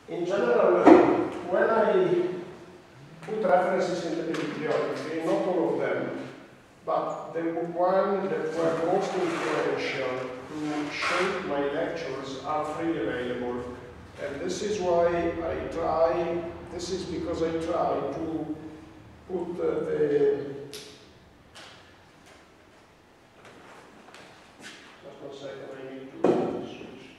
In general, when I put references in the bibliography, not all of them, but the one that were most influential to shape my lectures are freely available. And this is why I try, this is because I try to put just one second, I need to switch.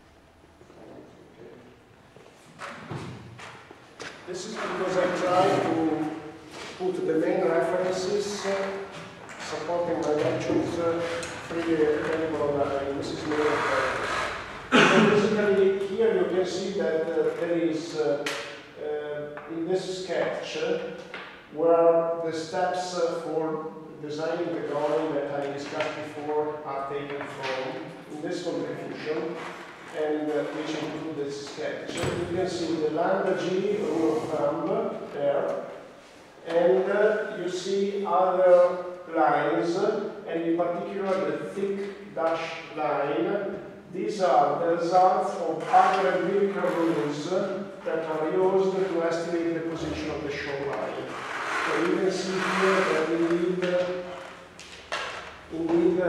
Okay. This is because I try to put the main references supporting my lectures freely available online. This is more so basically, here you can see that there is, in this sketch, where the steps for designing the drawing that I discussed before are taken from, in this contribution, and which include this sketch. You can see the lambda G rule of thumb there, and you see other lines, and in particular the thick dashed line. These are the results of other empirical rules that are used to estimate the position of the shoreline. So you can see here that indeed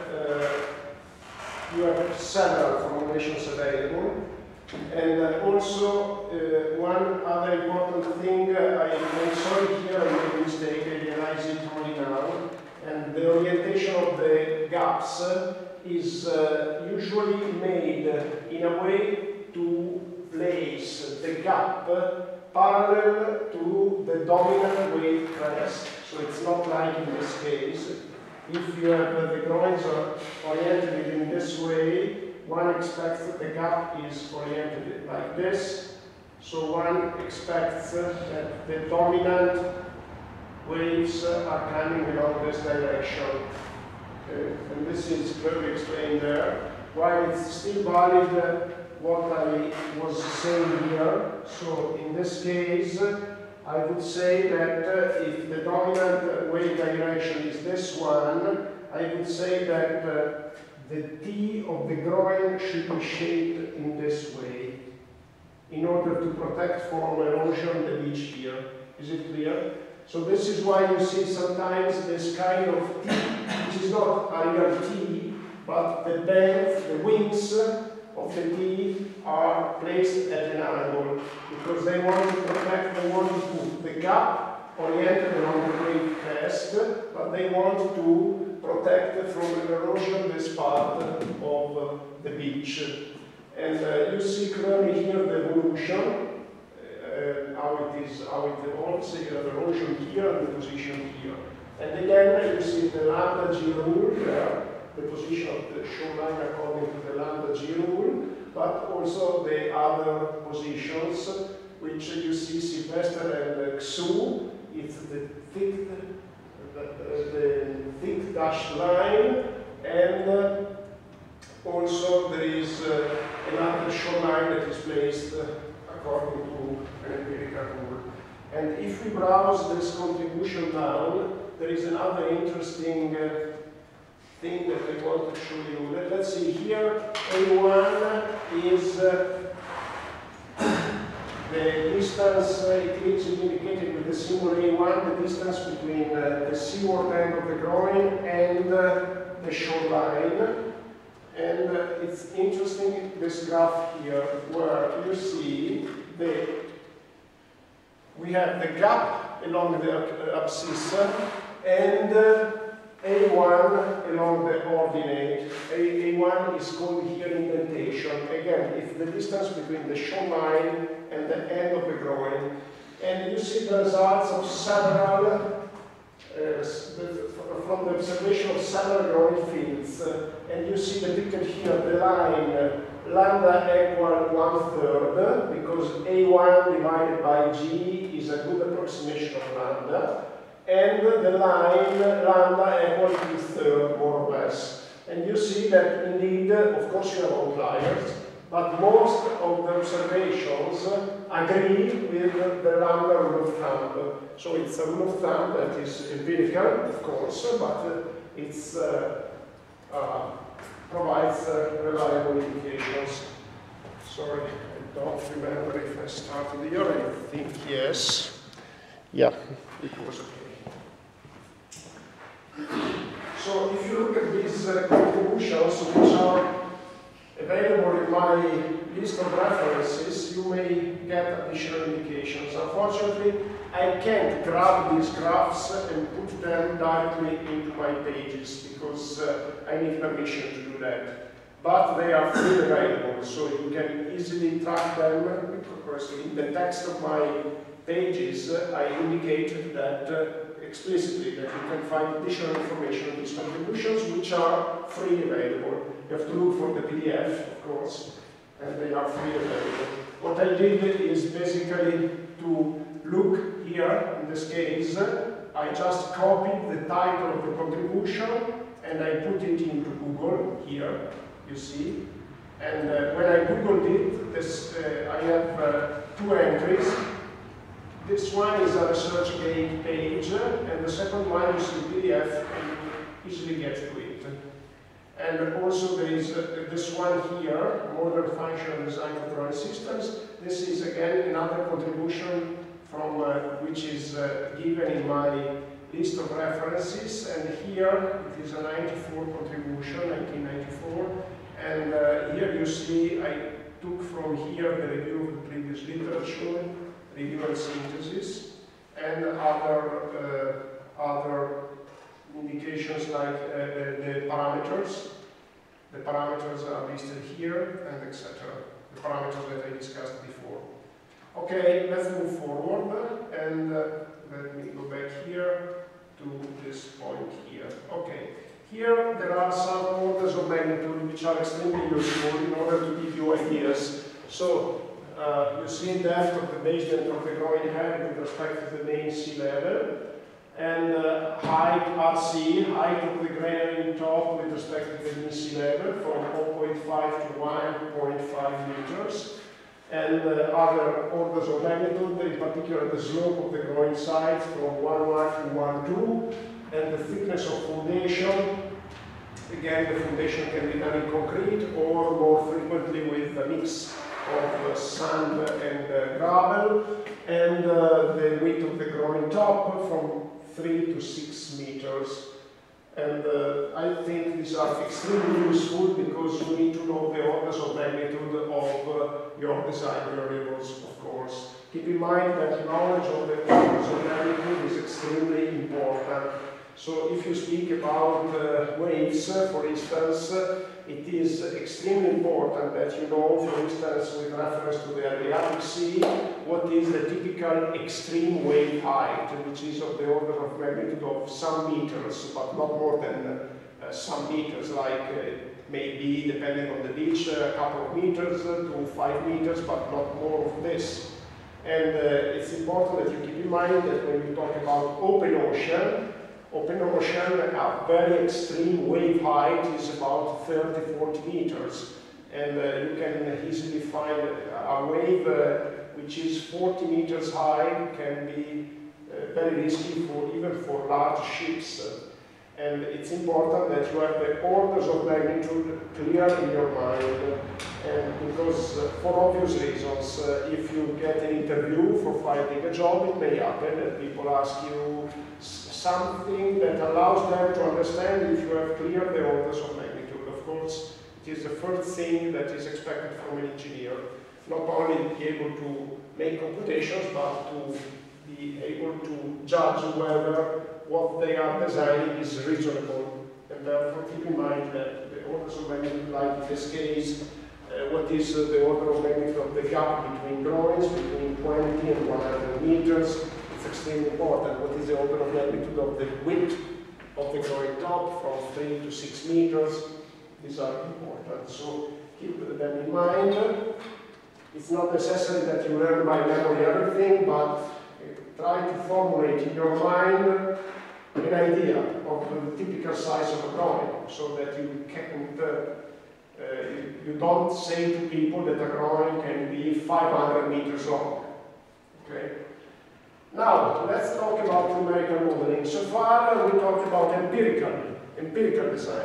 you have several formulations available. And also one other important thing, I'm sorry here I made a mistake, I realize it only now. And the orientation of the gaps is usually made in a way to place the gap parallel to the dominant wave crest. So it's not like in this case. If you have the drawings are oriented in this way, one expects that the gap is oriented like this. So one expects that the dominant waves are coming along this direction. And this is clearly explained there. While it's still valid what I was saying here. So in this case, I would say that if the dominant wave direction is this one, I would say that the T of the groin should be shaped in this way in order to protect from erosion the beach here. Is it clear? So this is why you see sometimes this kind of T, which is not a real T, but the bend, the wings of the T are placed at an angle because they want to protect, they want to put the gap oriented along the wave crest, but they want to protect from erosion this part of the beach. And you see clearly here the evolution. How it evolves, you have erosion here and the position here. And again, you see the lambda G rule there, the position of the shoreline according to the lambda G rule, but also the other positions, which you see Sylvester and Xu. It's the thick dashed line, and also there is another shoreline that is placed according to an empirical rule. And if we browse this contribution down, there is another interesting thing that I want to show you. Let's see here, A1 is the distance, it is indicated with the symbol A1, the distance between the seaward end of the groin and the shoreline. And it's interesting, this graph here, where you see we have the gap along the abscissa and A1 along the ordinate. A1 is called here indentation. Again, it's the distance between the shoreline and the end of the groin. And you see the results of several from the observation of several groin fields, and you see depicted here the line lambda equal 1/3, because A1 divided by G is a good approximation of lambda, and the line lambda equal 2/3 more or less. And you see that indeed, of course you have outliers, but most of the observations agree with the lambda rule of thumb. So it's a rule of thumb that is empirical, of course, but it provides reliable indications. Sorry, don't remember if I started here. I think yes. Yeah, it was okay. So if you look at these contributions which are available in my list of references, you may get additional indications. Unfortunately, I can't grab these graphs and put them directly into my pages because I need permission to do that. But they are free available, so you can easily track them because in the text of my pages I indicated that explicitly that you can find additional information on these contributions which are free available. You have to look for the PDF, of course, and they are free available. What I did is basically to look here, in this case, I just copied the title of the contribution and I put it into Google here, you see. And when I Googled it, this, I have two entries. This one is a ResearchGate page, and the second one is in PDF, and you easily get to it. And also there is this one here, Modern Functional Design of Drawing Systems. This is again another contribution from which is given in my list of references. And here it is a 94 contribution, 1994. And here you see I took from here the review of the previous literature, review and synthesis, and other indications like the parameters. The parameters are listed here, and etc. The parameters that I discussed before. Okay, let's move forward, and let me go back here to this point here. Okay, here there are some orders of magnitude which are extremely useful in order to give you ideas. So, you see depth of the basement of the groin head with respect to the main sea level, and height RC, height of the granary top with respect to the mean sea level from 0.5 to 1.5 meters, and other orders of magnitude, in particular the slope of the groin side from 1.1 to 1.2, and the thickness of foundation. Again, the foundation can be done in concrete or more frequently with a mix of sand and gravel, and the width of the groin top from 3 to 6 meters. And I think these are extremely useful because you need to know the orders of magnitude of your design variables, of course. Keep in mind that knowledge of the orders of magnitude is extremely important. So if you speak about waves, for instance, it is extremely important that you know, for instance, with reference to the Adriatic Sea, what is the typical extreme wave height, which is of the order of magnitude of some meters, but not more than some meters, like maybe, depending on the beach, a couple of meters to 5 meters, but not more of this. And it's important that you keep in mind that when you talk about open ocean, a very extreme wave height is about 30–40 meters. And you can easily find a wave which is 40 meters high can be very risky even for large ships. And it's important that you have the orders of magnitude clear in your mind. And because, for obvious reasons, if you get an interview for finding a job, it may happen that people ask you something that allows them to understand if you have clear the orders of magnitude. Of course, it is the first thing that is expected from an engineer. Not only be able to make computations, but to be able to judge whether what they are designing is reasonable. And therefore, keep in mind that the orders of magnitude, like in this case, what is the order of magnitude of the gap between groins, between 20 and 100 meters. It's extremely important. What is the order of magnitude of the width of the groin top from 3 to 6 meters? These are important. So keep them in mind. It's not necessary that you learn by memory everything, but try to formulate in your mind an idea of the typical size of a groin, so that you can't, you don't say to people that a groin can be 500 meters long. Okay? Now, let's talk about numerical modeling. So far, we talked about empirical design.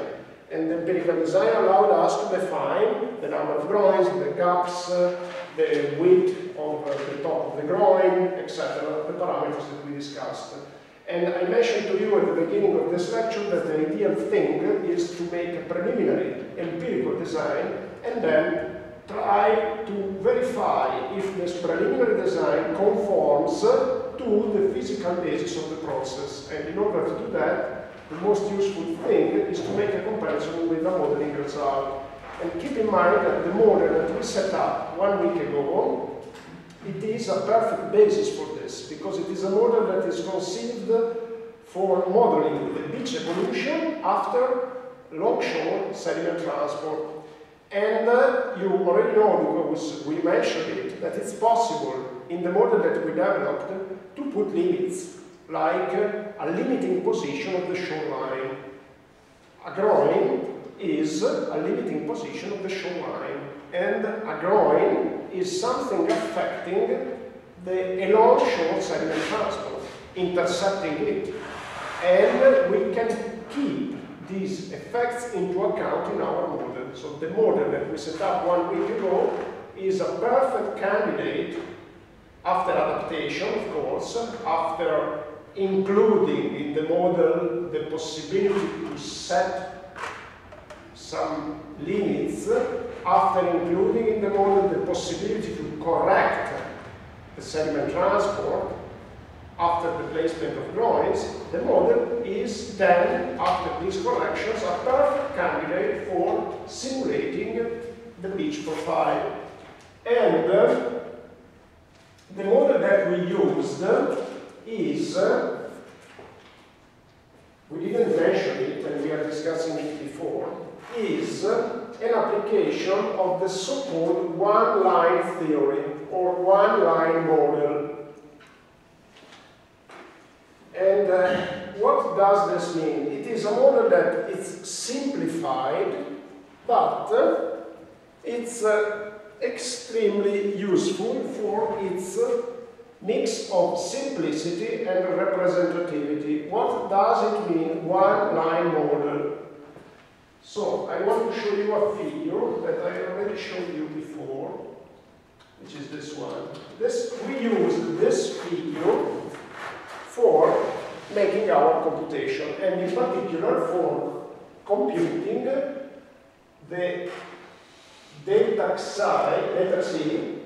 And the empirical design allowed us to define the number of groins, the gaps, the width of the top of the groin, etc., the parameters that we discussed. And I mentioned to you at the beginning of this lecture that the ideal thing is to make a preliminary empirical design and then try to verify if this preliminary design conforms to the physical basis of the process. And in order to do that, the most useful thing is to make a comparison with the modeling result. And keep in mind that the model that we set up 1 week ago, it is a perfect basis for this, because it is a model that is conceived for modeling the beach evolution after longshore sediment transport. And you already know, because we mentioned it, that it's possible in the model that we developed to put limits, like a limiting position of the shoreline. A groin is a limiting position of the shoreline, and a groin is something affecting the along-shore sediment transport, intercepting it. And we can keep these effects into account in our model. So the model that we set up 1 week ago is a perfect candidate after adaptation, of course, after including in the model the possibility to set some limits, after including in the model the possibility to correct the sediment transport after the placement of groins. The model is then, after these corrections, a perfect candidate for simulating the beach profile. And the model that we used is, we didn't mention it and we are discussing it before, is an application of the so-called one-line theory or one-line model. And what does this mean? It is a model that is simplified, but it's extremely useful for its mix of simplicity and representativity. What does it mean, one-line model? So, I want to show you a figure that I already showed you before, which is this one. We use this figure for making our computation, and in particular for computing the delta xi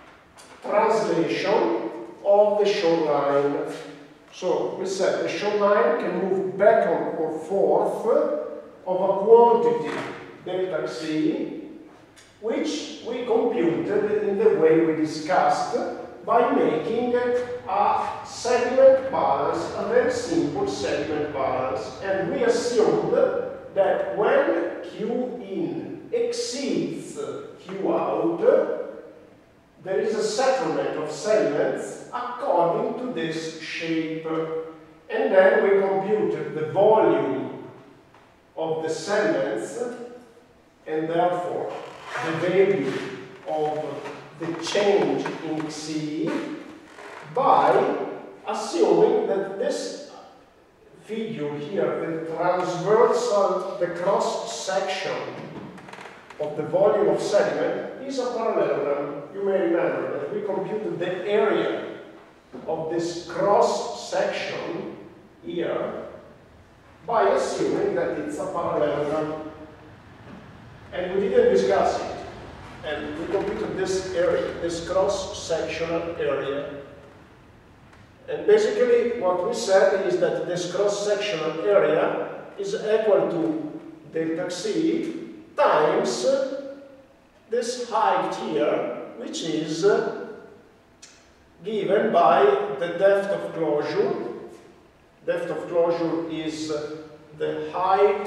translation of the shoreline. So we said the shoreline can move back or forth of a quantity delta xi, which we computed in the way we discussed by making a segment balance, a very simple segment balance. And we assumed that when Q in exceeds Q out, there is a settlement of segments according to this shape. And then we computed the volume of the segments, and therefore the value of the change in xi, by assuming that this figure here, the transversal, the cross-section of the volume of sediment, is a parallelogram. You may remember that we computed the area of this cross-section here by assuming that it's a parallelogram. And we didn't discuss it. And we computed this area, this cross-sectional area. And basically what we said is that this cross-sectional area is equal to delta xi times this height here, which is given by the depth of closure. Depth of closure is the height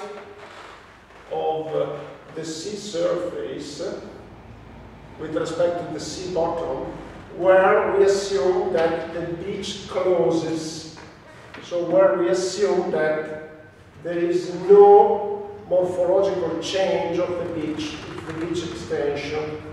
of the sea surface with respect to the sea bottom, where we assume that the beach closes. So where we assume that there is no morphological change of the beach, the beach extension,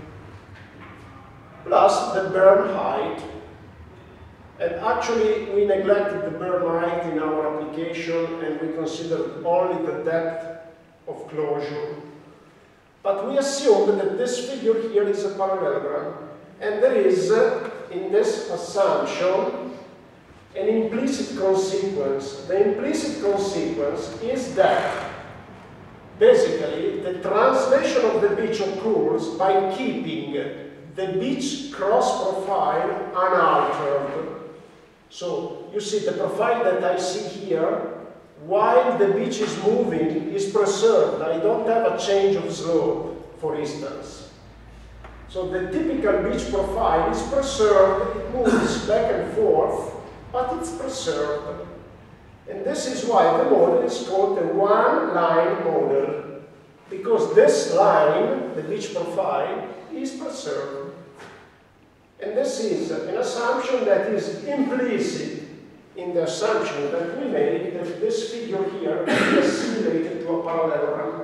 plus the berm height. And actually we neglected the berm height in our application, and we considered only the depth of closure. But we assume that this figure here is a parallelogram, and there is, in this assumption, an implicit consequence. The implicit consequence is that basically the translation of the beach occurs by keeping the beach cross profile unaltered. So you see the profile that I see here, while the beach is moving, is preserved. I don't have a change of slope, for instance. So the typical beach profile is preserved, it moves back and forth, but it's preserved. And this is why the model is called the one-line model, because this line, the beach profile, is preserved. And this is an assumption that is implicit in the assumption that we made that this figure here is assimilated to a parallelogram.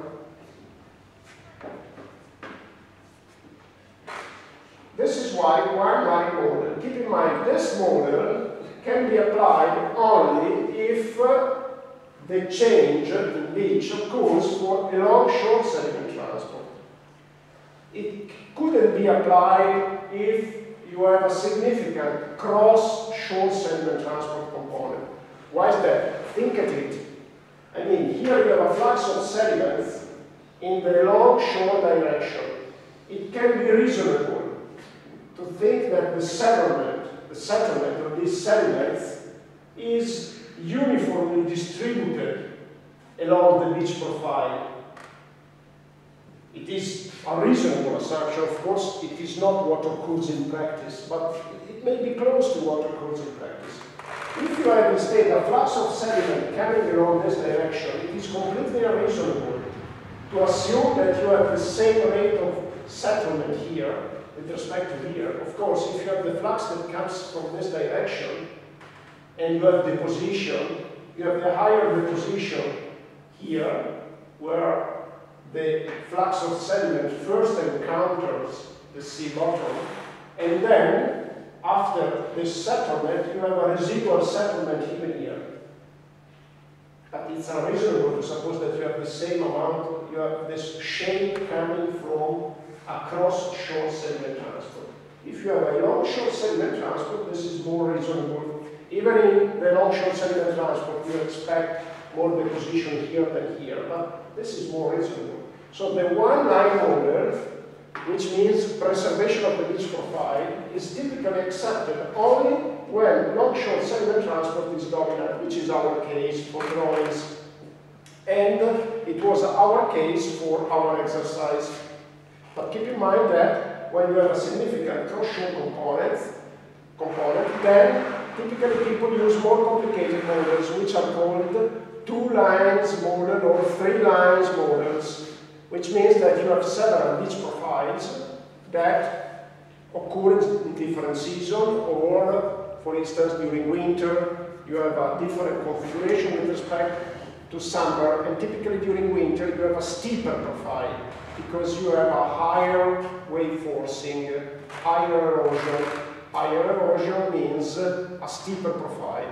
This is why one-line model. Keep in mind, this model can be applied only if the change in beach occurs for a long-shore sediment transport. It couldn't be applied if you have a significant cross-shore sediment transport component. Why is that? Think of it. I mean, here you have a flux of sediments in the long-shore direction. It can be reasonable to think that the settlement of these sediments is uniformly distributed along the beach profile. It is a reasonable assumption. Of course, it is not what occurs in practice, but it may be close to what occurs in practice. If you have instead a flux of sediment coming along this direction, it is completely unreasonable to assume that you have the same rate of settlement here with respect to here. Of course, if you have the flux that comes from this direction and you have deposition, you have the higher deposition here where the flux of sediment first encounters the sea bottom, and then after this settlement you have a residual settlement even here. But it's unreasonable to suppose that you have the same amount, you have this shape coming from a cross-shore sediment transport. If you have a long-shore sediment transport, this is more reasonable. Even in the long-shore sediment transport, you expect more deposition here than here, but this is more reasonable. So the one-line model, which means preservation of the beach profile, is typically accepted only when long-shore sediment transport is dominant, which is our case for drawings. And it was our case for our exercise. But keep in mind that when you have a significant cross-shore component, then typically people use more complicated models, which are called two-lines model or three-lines models, which means that you have several beach profiles that occur in different seasons, or, for instance, during winter, you have a different configuration with respect to summer, and typically during winter you have a steeper profile, because you have a higher wave forcing, higher erosion. Higher erosion means a steeper profile.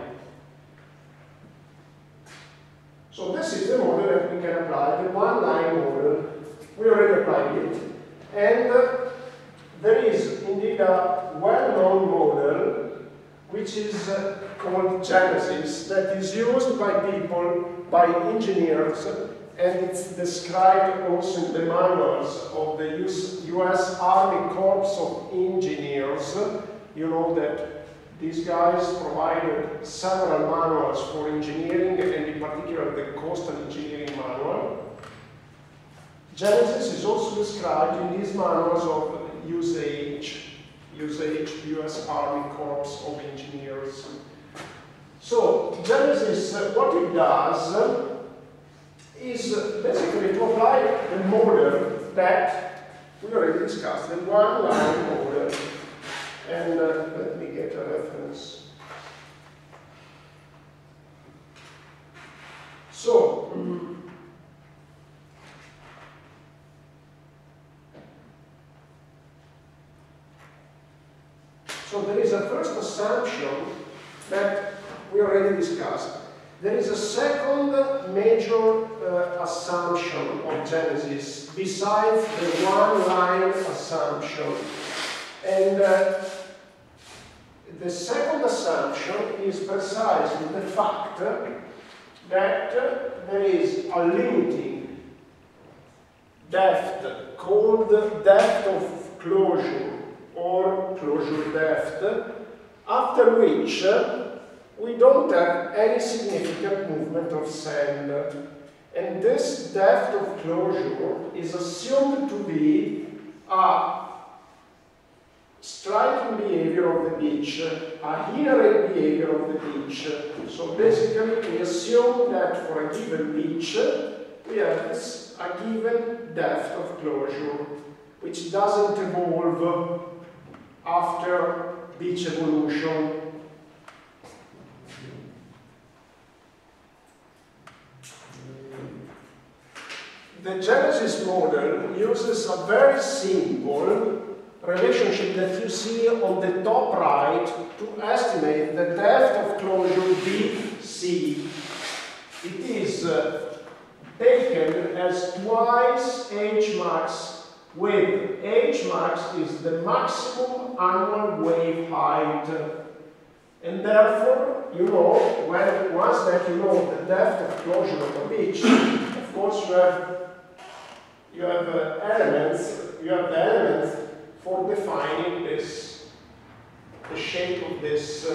So this is the model that we can apply, the one-line model. We already applied it. And there is indeed a well-known model which is called Genesis, that is used by people, by engineers, and it's described also in the manuals of the US Army Corps of Engineers. You know that these guys provided several manuals for engineering, and in particular the coastal engineering manual. Genesis is also described in these manuals of USAH, US Army Corps of Engineers. So Genesis, what it does is basically to apply the model that we already discussed, the one-line model. And let me get a reference. So, there is a first assumption that we already discussed. There is a second major assumption of Genesis, besides the one-line assumption. And the second assumption is precisely the fact that there is a limiting depth called depth of closure or closure depth, after which we don't have any significant movement of sand. And this depth of closure is assumed to be a striking behavior of the beach, a inherent behavior of the beach. So basically we assume that for a given beach we have a given depth of closure, which doesn't evolve after beach evolution. The Genesis model uses a very simple relationship that you see on the top right to estimate the depth of closure BC. It is taken as twice H max, with H max is the maximum annual wave height. And therefore, you know, once that you know the depth of closure of a beach, of course you have the elements for defining this, the shape of this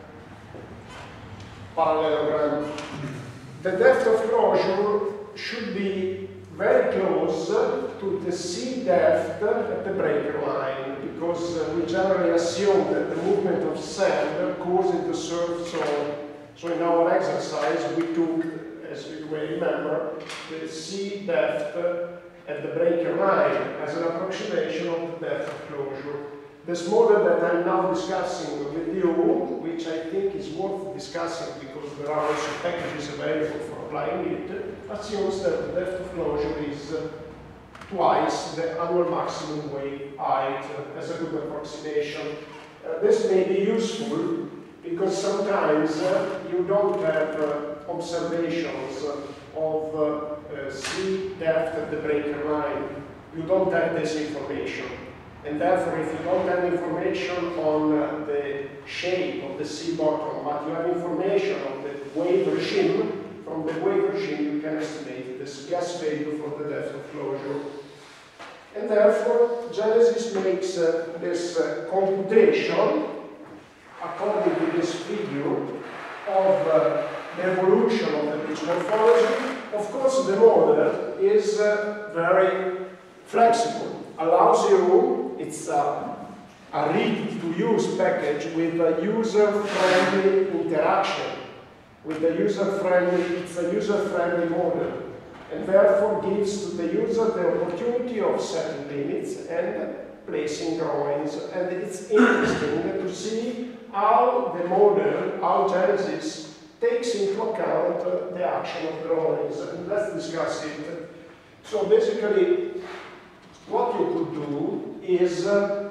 parallelogram. The depth of closure should be very close to the sea depth at the breaker line, because we generally assume that the movement of sand occurs in the surf zone. So in our exercise we took, as you may remember, the sea depth at the breaker line as an approximation of the depth of closure. This model that I'm now discussing with you, which I think is worth discussing because there are also packages available for applying it, assumes that the depth of closure is twice the annual maximum wave height as a good approximation. This may be useful because sometimes you don't have observations of sea depth at the breaker line. You don't have this information. And therefore, if you don't have information on the shape of the sea bottom, but you have information on the wave regime, from the wave regime you can estimate this guess value for the depth of closure. And therefore, Genesis makes this computation according to this figure of the evolution of the beach morphology. Of course, the model is very flexible, allows you, it's a ready-to-use package with a user-friendly interaction, with a user-friendly, it's a user-friendly model, and therefore gives to the user the opportunity of setting limits and placing drawings. And it's interesting to see how the model, how Genesis takes into account the action of drawings. And let's discuss it. So basically, what you could do is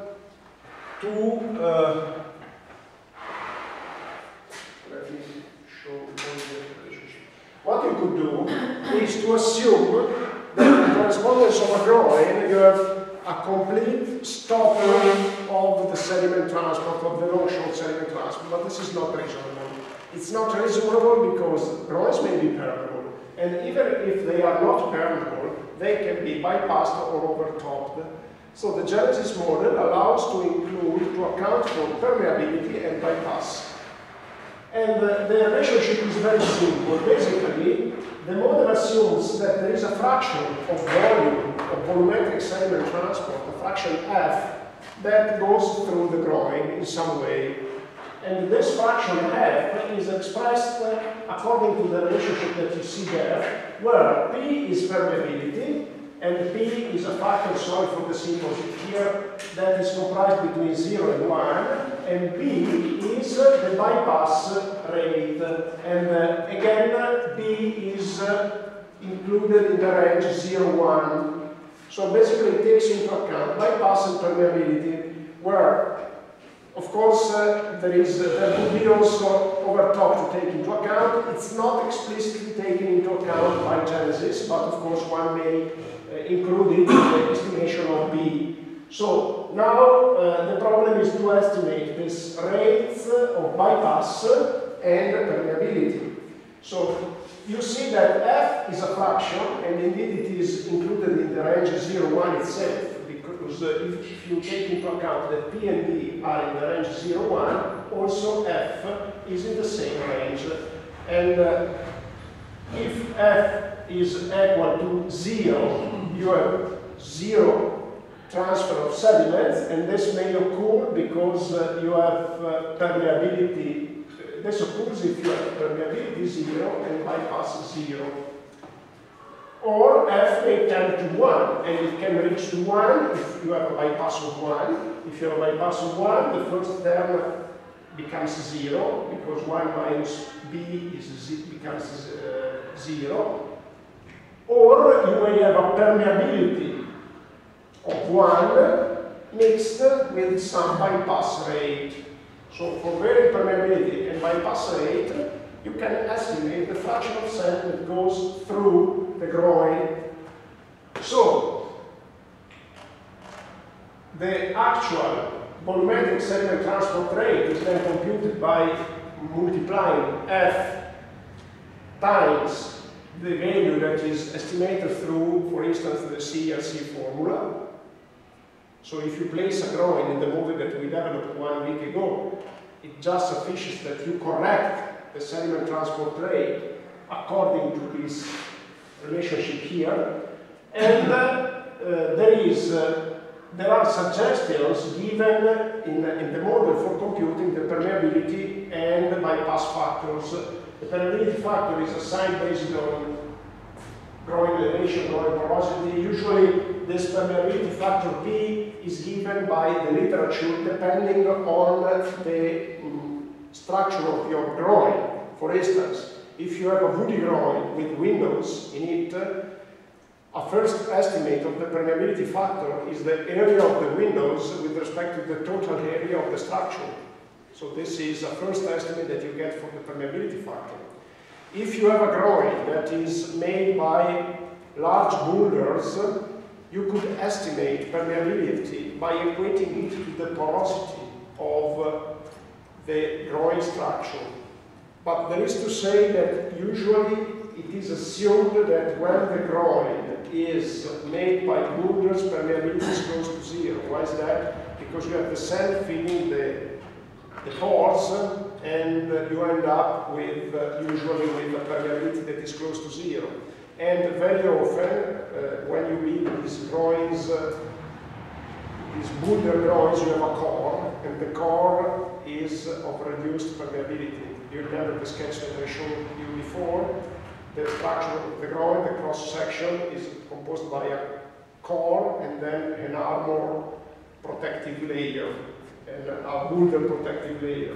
let me show the relationship. What you could do is to assume that in the correspondence of a drawing you have a complete stop of the sediment transport, of the long-short sediment transport, but this is not reasonable. It's not reasonable because drawings may be permeable, and even if they are not permeable, they can be bypassed or overtopped. So the Genesis model allows to account for permeability and bypass. And the relationship is very simple. Basically, the model assumes that there is a fraction of volume, of volumetric sediment transport, a fraction f, that goes through the groin in some way. And this fraction f is expressed according to the relationship that you see there, where P is permeability, and P is a factor, sorry for the symbols here, that is comprised between 0 and 1, and P is the bypass rate. And again, P is included in the range 0, 1. So basically it takes into account bypass and permeability, where Of course, there could be also overtop to take into account. It's not explicitly taken into account by Genesis, but of course one may include it in the estimation of B. So now the problem is to estimate this rates of bypass and permeability. So you see that F is a fraction, and indeed it is included in the range 0, 1 itself, because if you take into account that P and B are in the range 0, 1, also F is in the same range. And if F is equal to 0, you have 0 transfer of sediments, and this may occur because you have permeability. This occurs if you have permeability 0 and bypass 0. Or F may tend to 1, and it can reach to 1 if you have a bypass of 1. If you have a bypass of 1, the first term becomes 0, because 1 minus B becomes 0. Or you may have a permeability of 1 mixed with some bypass rate. So for very permeability and bypass rate, you can estimate the fraction of sand that goes through the groin. So the actual volumetric sediment transport rate is then computed by multiplying F times the value that is estimated through, for instance, the CRC formula. So if you place a groin in the model that we developed 1 week ago, it just suffices that you correct the sediment transport rate according to this relationship here. And there are suggestions given in the model for computing the permeability and the bypass factors. The permeability factor is assigned based on groin elevation, groin porosity. Usually this permeability factor P is given by the literature depending on the structure of your groin. For instance, if you have a woody groin with windows in it, a first estimate of the permeability factor is the area of the windows with respect to the total area of the structure. So this is a first estimate that you get for the permeability factor. If you have a groin that is made by large boulders, you could estimate permeability by equating it to the porosity of the groin structure. But there is to say that usually it is assumed that when the groin is made by boulders, permeability is close to 0. Why is that? Because you have the sand filling the pores, and you end up with usually with a permeability that is close to 0. And very often, when you build these groins, these boulder groins, you have a core, and the core is of reduced permeability. You remember the sketch that I showed you before? The structure of the groin, the cross-section, is composed by a core and then an armor protective layer, and a boulder protective layer.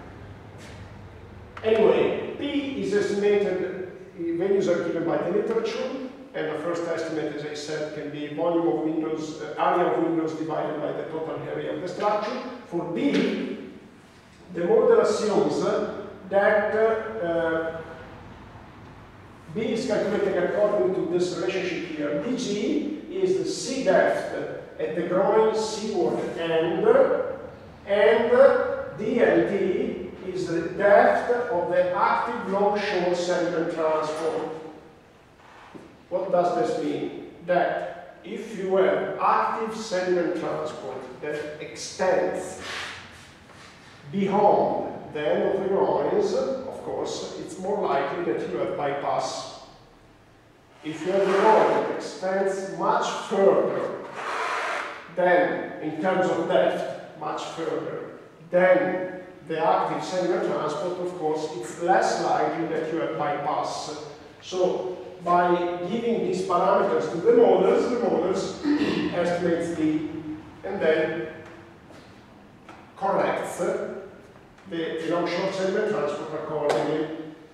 Anyway, P is estimated, values are given by the literature, and the first estimate, as I said, can be volume of windows, area of windows divided by the total area of the structure. For B, the model assumes that B is calculated according to this relationship here. DG is the sea depth at the groin seaward end, and DLT is the depth of the active longshore sediment transport. What does this mean? That if you have active sediment transport that extends beyond the end of the groins, of course, it's more likely that you have bypass. If you have a groin that extends much further than, in terms of depth, much further than the active sediment transport, of course, it's less likely that you have bypass. So, by giving these parameters to the models estimates D and then corrects the longshore sediment transport accordingly.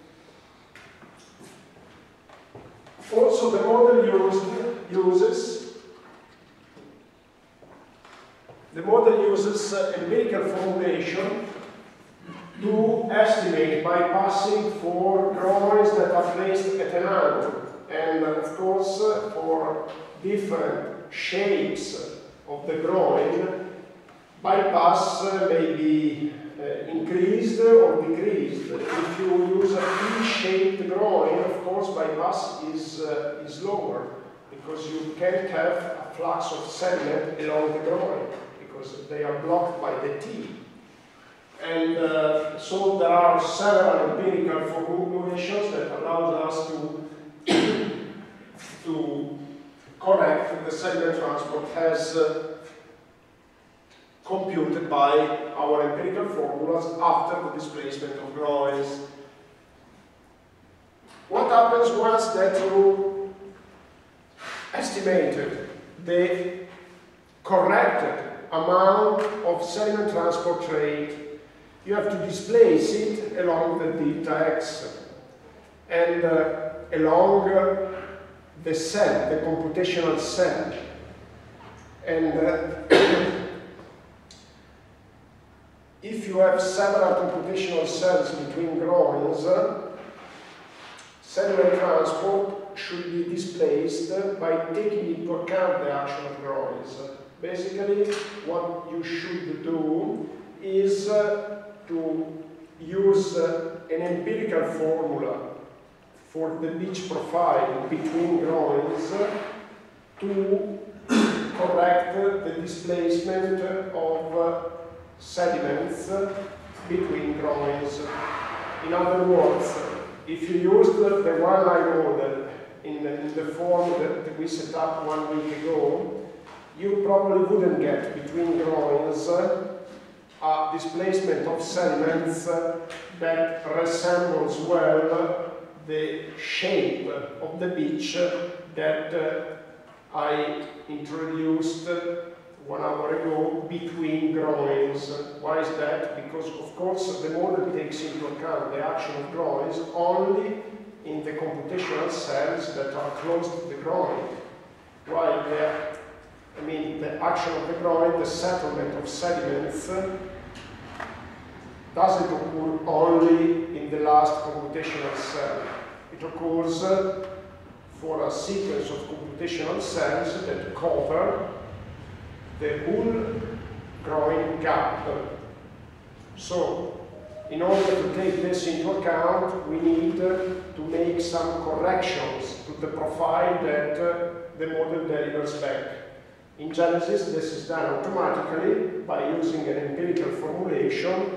Also, the model uses uses empirical formulation to estimate by passing for groins that are placed at an angle. And of course, for different shapes of the groin, bypass may be increased or decreased. If you use a T-shaped groin, of course, bypass is lower, because you can't have a flux of sediment along the groin, because they are blocked by the T. And so there are several empirical formulations that allow us to correct the sediment transport as computed by our empirical formulas after the displacement of groins. What happens once that you estimated the corrected amount of sediment transport rate? You have to displace it along the delta x and along the cell, the computational cell. And if you have several computational cells between groins, sediment transport should be displaced by taking into account the action of groins. Basically, what you should do is to use an empirical formula for the beach profile between groins to correct the displacement of sediments between groins. In other words, if you use the one-line model in the form that we set up 1 week ago, you probably wouldn't get between groins a displacement of sediments that resembles well the shape of the beach that I introduced 1 hour ago between groins. Why is that? Because of course the model takes into account the action of groins only in the computational cells that are close to the groin, while the action of the groin, the settlement of sediments, doesn't occur only in the last computational cell. It occurs for a sequence of computational cells that cover the whole groin gap. So, in order to take this into account, we need to make some corrections to the profile that the model delivers back. In Genesis, this is done automatically by using an empirical formulation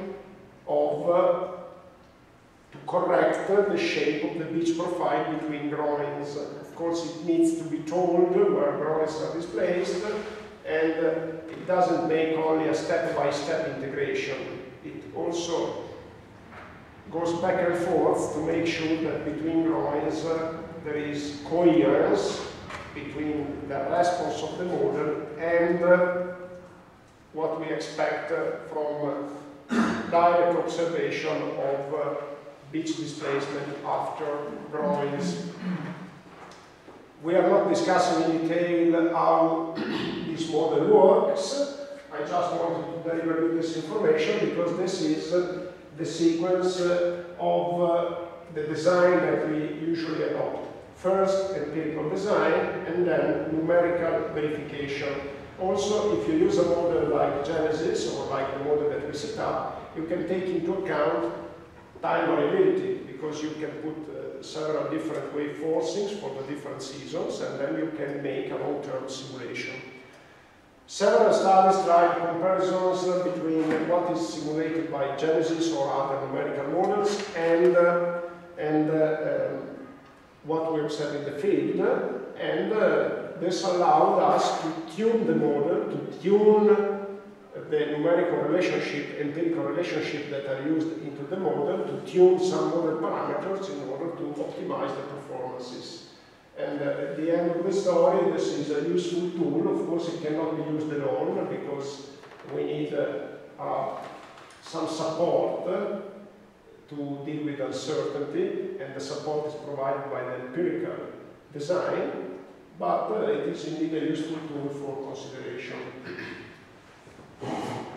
to correct the shape of the beach profile between groins. Of course, it needs to be told where groins are displaced, and it doesn't make only a step-by-step integration. It also goes back and forth to make sure that between groins there is coherence between the response of the model and what we expect from direct observation of beach displacement after groins. We are not discussing in detail how this model works. I just wanted to deliver you this information because this is the sequence of the design that we usually adopt. First, empirical design, and then numerical verification. Also, if you use a model like Genesis, or like the model that we set up, you can take into account time variability, because you can put several different wave forcings for the different seasons, and then you can make a long-term simulation. Several studies tried comparisons between what is simulated by Genesis or other numerical models and what we observe in the field, and this allowed us to tune the model, to tune the numerical relationship, empirical relationship that are used into the model, to tune some model parameters in order to optimize the performances. And at the end of the story, this is a useful tool. Of course, it cannot be used alone because we need some support to deal with uncertainty, and the support is provided by the empirical design, but it is indeed a useful tool for consideration.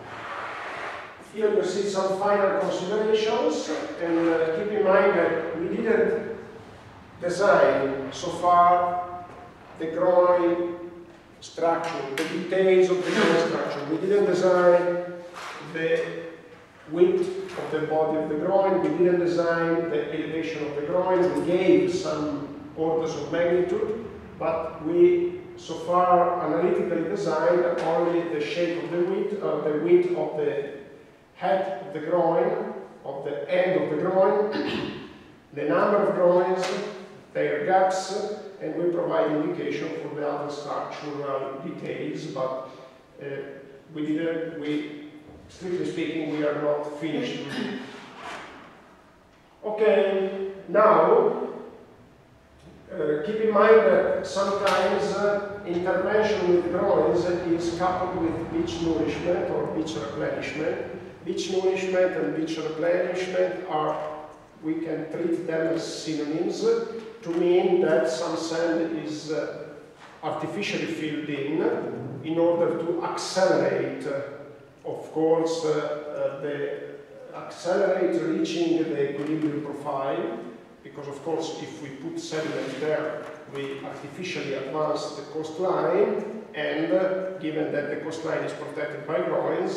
Here you see some final considerations, and keep in mind that we didn't design so far the groin structure, the details of the groin structure. We didn't design the width of the body of the groin, we didn't design the elevation of the groin, we gave some orders of magnitude, but we so far analytically designed only the shape of the width of the head of the groin, of the end of the groin, the number of groins, their gaps, and we provide indication for the other structural details, but strictly speaking, we are not finished with it. Okay, now, keep in mind that sometimes intervention with groins is coupled with beach nourishment or beach replenishment. Beach nourishment and beach replenishment are, we can treat them as synonyms to mean that some sand is artificially filled in order to accelerate, of course, accelerate reaching the equilibrium profile, because of course if we put sediment there, we artificially advance the coastline, and given that the coastline is protected by groins,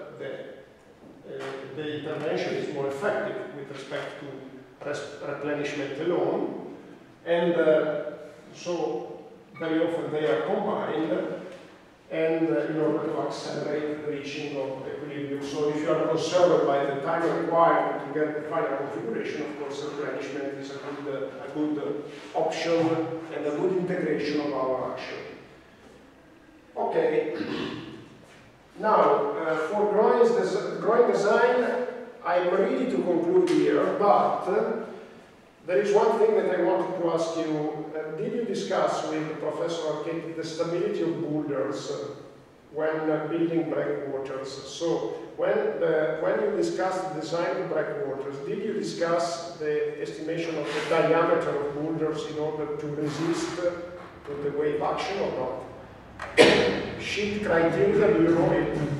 the intervention is more effective with respect to replenishment alone, and so very often they are combined, and in order to accelerate the reaching of equilibrium. So if you are concerned by the time required to get the final configuration, of course replenishment is a good option and a good integration of our action. Okay. Now, for groin design, I'm ready to conclude here, but there is one thing that I wanted to ask you. Did you discuss with Professor Archetti the stability of boulders when building breakwaters? So, when you discussed the design of breakwaters, did you discuss the estimation of the diameter of boulders in order to resist the wave action or not? Sheet criteria, do you know it?